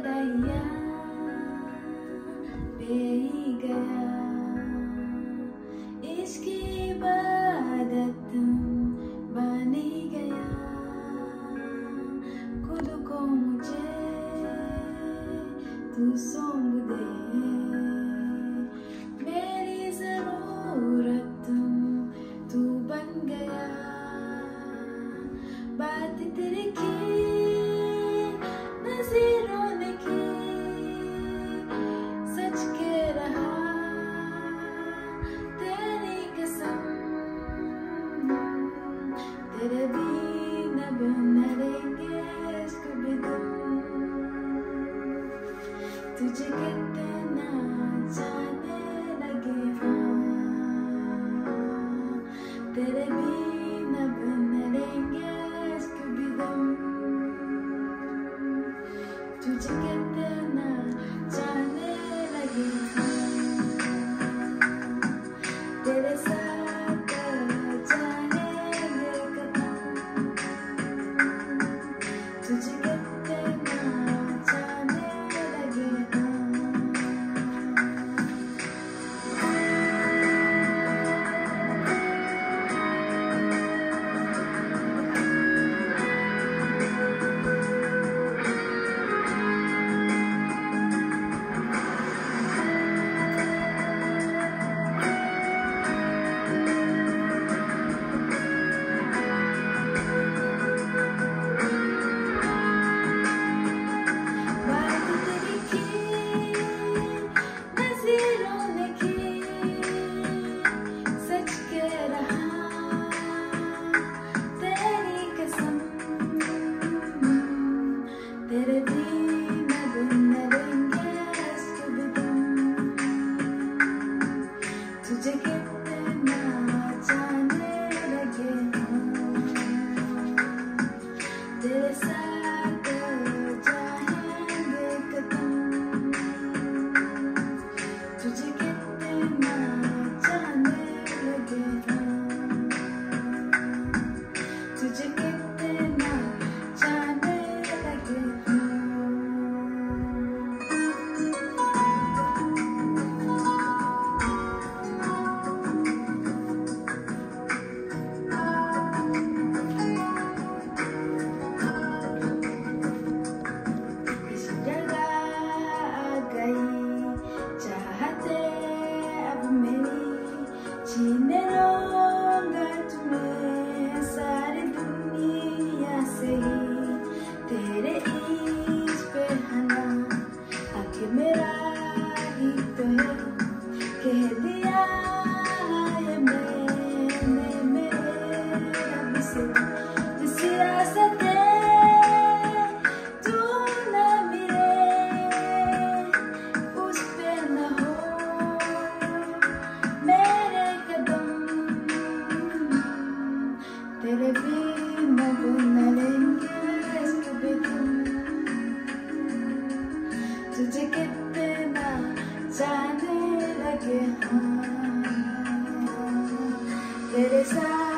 दैया पे ही गया, इसकी इबादत बन ही गया। खुद को मुझे तू सौंप दे, मेरी जरूरत तू बन गया। बात तेरे की नज़रों ने की, सच के रहा तेरी कसम। तेरे बिन अब न रहेंगे इश्क भी तुम। तुझे कितना चाहने लगे हाँ, तेरे बिन अब न रहेंगे इश्क भी तुम। तुझे कितना चाहने लगे हाँ, तेरे साथ जाएंगे कदम। तुझे कितना चाहने लगे तेरे बिन अब न रहेंगे इश्क भी तुम। तुझे कितना चाहने लगे हाँ, तेरे साथ जाएंगे कदम। तुझे कितना चाहने लगे हाँ, तुझे कितना चाहने लगे हाँ। इस जगह आ गई चाहते अब मेरी, छीने लूंगा तुम्हें सारी दुनिया से ही। तेरे इश्क पे हना आके मेरा ही तो है, कह दिया है मैंने मेरे रब से। जिस रास्ते तू न मिले उस पे न हो मेरे कदम। तेरे बिन अब न रहेंगे इश्क भी तुम। तुझे कितना चाहने लगे हाँ, तेरे साथ